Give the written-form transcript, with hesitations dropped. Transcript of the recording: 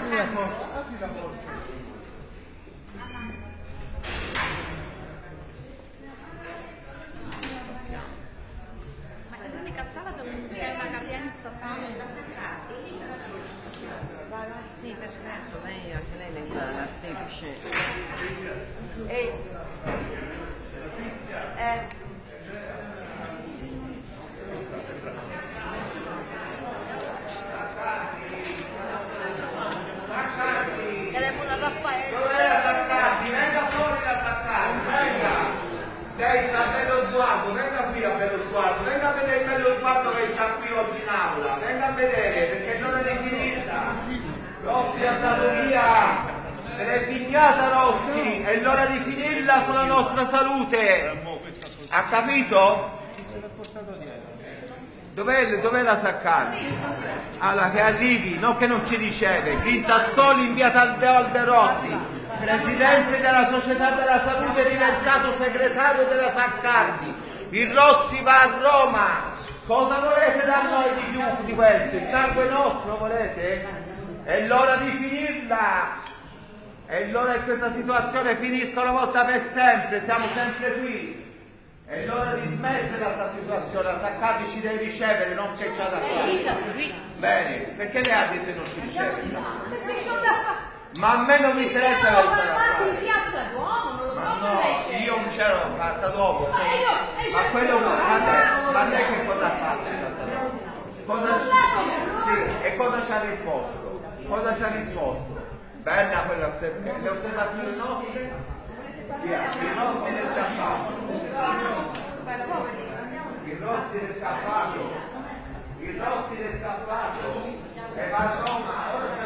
la porta, apri la porta. Ma è l'unica sala dove non c'è una capienza. Sì, perfetto, lei, anche lei legge l'artefice. Telefono a Raffaele. Dov'è la Saccardi? Venga fuori la Saccardi, venga! Lei sta a bello sguardo, venga qui a bello sguardo, venga a vedere il bello sguardo che c'ha qui oggi in aula, venga a vedere, perché è l'ora di finirla. Rossi è andato via, se l'è pigliata Rossi, è l'ora di finirla sulla nostra salute. Ha capito? Dov'è la Saccardi? Allora che arrivi, non che non ci riceve. Grintazzoli in via Taddeo Alberotti, presidente della Società della Salute, è diventato segretario della Saccardi. Il Rossi va a Roma. Cosa volete da noi di più di questo? Il sangue nostro volete? È l'ora di finirla. È l'ora che questa situazione finisca una volta per sempre. Siamo sempre qui. È l'ora di smettere questa situazione, la Saccardi ci deve ricevere, non che c'ha da fare. Bene, perché lei ha detto che non ci riceve? Ma a me non mi interessa la in piazza Duomo, non lo so se no, lei c'è. io non c'ero a Piazza Duomo. Ma quello, ma lei che cosa ha fatto in Piazza Duomo? Sì, e cosa ci ha risposto? Cosa ci ha risposto? Bella quella le osservazioni nostre? Via, il Rossi è scappato. Il Rossi è scappato. Il Rossi è scappato. E va a Roma. Ora